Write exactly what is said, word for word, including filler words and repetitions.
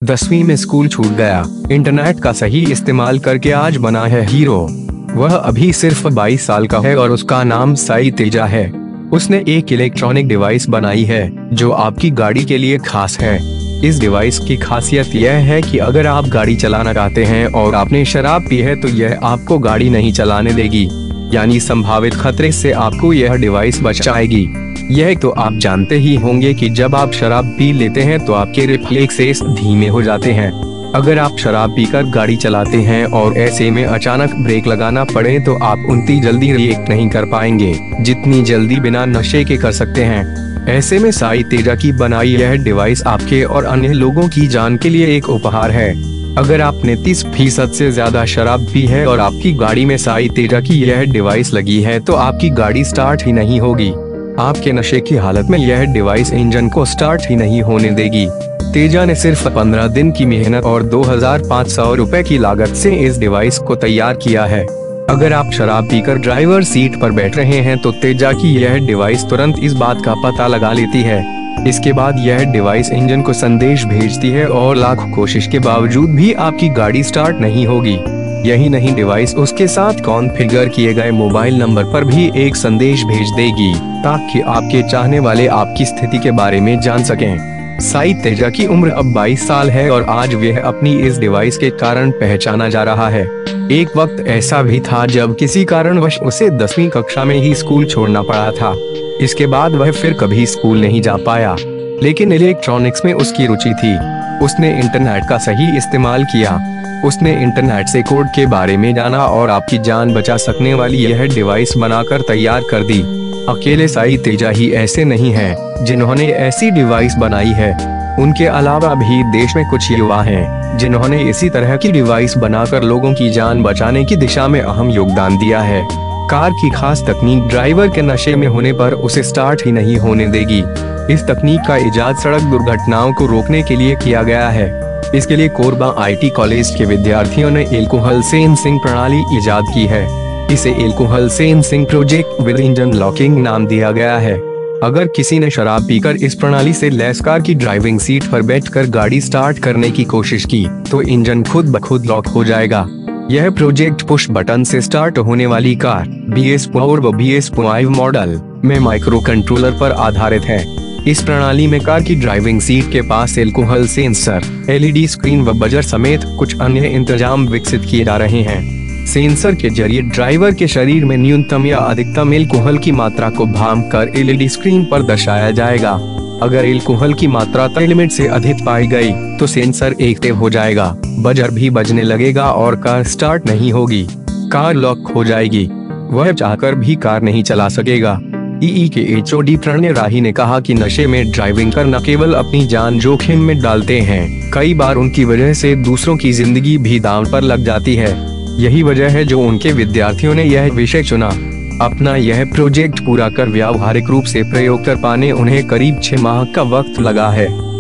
दसवीं में स्कूल छूट गया, इंटरनेट का सही इस्तेमाल करके आज बना है हीरो। वह अभी सिर्फ बाईस साल का है और उसका नाम साई तेजा है। उसने एक इलेक्ट्रॉनिक डिवाइस बनाई है जो आपकी गाड़ी के लिए खास है। इस डिवाइस की खासियत यह है कि अगर आप गाड़ी चलाना चाहते हैं और आपने शराब पी है तो यह आपको गाड़ी नहीं चलाने देगी, यानी संभावित खतरे से आपको यह डिवाइस बचाएगी। यह तो आप जानते ही होंगे कि जब आप शराब पी लेते हैं तो आपके रिफ्लेक्सेस धीमे हो जाते हैं। अगर आप शराब पीकर गाड़ी चलाते हैं और ऐसे में अचानक ब्रेक लगाना पड़े तो आप उतनी जल्दी रिएक्ट नहीं कर पाएंगे जितनी जल्दी बिना नशे के कर सकते हैं। ऐसे में साई तेजा की बनाई यह डिवाइस आपके और अन्य लोगों की जान के लिए एक उपहार है। अगर आपने तीस फीसद से ज्यादा शराब पी है और आपकी गाड़ी में साई तेजा की यह डिवाइस लगी है तो आपकी गाड़ी स्टार्ट ही नहीं होगी। आपके नशे की हालत में यह डिवाइस इंजन को स्टार्ट ही नहीं होने देगी। तेजा ने सिर्फ पंद्रह दिन की मेहनत और दो हजार पाँच सौ रुपए की लागत से इस डिवाइस को तैयार किया है। अगर आप शराब पीकर ड्राइवर सीट पर बैठ रहे हैं तो तेजा की यह डिवाइस तुरंत इस बात का पता लगा लेती है। इसके बाद यह डिवाइस इंजन को संदेश भेजती है और लाखों कोशिश के बावजूद भी आपकी गाड़ी स्टार्ट नहीं होगी। यही नहीं, डिवाइस उसके साथ कॉन्फ़िगर किए गए मोबाइल नंबर पर भी एक संदेश भेज देगी ताकि आपके चाहने वाले आपकी स्थिति के बारे में जान सकें। साई तेजा की उम्र अब बाईस साल है और आज वह अपनी इस डिवाइस के कारण पहचाना जा रहा है। एक वक्त ऐसा भी था जब किसी कारणवश उसे दसवीं कक्षा में ही स्कूल छोड़ना पड़ा था। इसके बाद वह फिर कभी स्कूल नहीं जा पाया, लेकिन इलेक्ट्रॉनिक्स में उसकी रुचि थी। उसने इंटरनेट का सही इस्तेमाल किया। उसने इंटरनेट से कोड के बारे में जाना और आपकी जान बचा सकने वाली यह डिवाइस बनाकर तैयार कर दी। अकेले साई तेजा ही ऐसे नहीं हैं जिन्होंने ऐसी डिवाइस बनाई है। उनके अलावा भी देश में कुछ युवा हैं जिन्होंने इसी तरह की डिवाइस बनाकर लोगों की जान बचाने की दिशा में अहम योगदान दिया है। कार की खास तकनीक ड्राइवर के नशे में होने पर उसे स्टार्ट ही नहीं होने देगी। इस तकनीक का इजाद सड़क दुर्घटनाओं को रोकने के लिए किया गया है। इसके लिए कोरबा आईटी कॉलेज के विद्यार्थियों ने एल्कोहल सेंसिंग प्रणाली इजाद की है। इसे alcohol sensing project with engine locking नाम दिया गया है। अगर किसी ने शराब पीकर इस प्रणाली से लैस कार की ड्राइविंग सीट पर बैठकर गाड़ी स्टार्ट करने की कोशिश की तो इंजन खुद ब खुद लॉक हो जाएगा। यह प्रोजेक्ट पुश बटन से स्टार्ट होने वाली कार बी एस फोर व बी एस फाइव मॉडल में माइक्रो कंट्रोलर पर आधारित है। इस प्रणाली में कार की ड्राइविंग सीट के पास एल्कोहल सेंसर, एलईडी स्क्रीन व बजर समेत कुछ अन्य इंतजाम विकसित किए जा रहे हैं। सेंसर के जरिए ड्राइवर के शरीर में न्यूनतम या अधिकतम एल्कोहल की मात्रा को भांपकर एलईडी स्क्रीन पर दर्शाया जाएगा। अगर एल्कोहल की मात्रा तय लिमिट से अधिक पाई गई तो सेंसर एक्टिव हो जाएगा, बजर भी बजने लगेगा और कार स्टार्ट नहीं होगी। कार लॉक हो जाएगी। वह चाहकर भी कार नहीं चला सकेगा। ईई के एचओडी प्रणय राही ने कहा कि नशे में ड्राइविंग करना केवल अपनी जान जोखिम में डालते हैं, कई बार उनकी वजह से दूसरों की जिंदगी भी दांव पर लग जाती है। यही वजह है जो उनके विद्यार्थियों ने यह विषय चुना। अपना यह प्रोजेक्ट पूरा कर व्यावहारिक रूप से प्रयोग कर पाने उन्हें करीब छह माह का वक्त लगा है।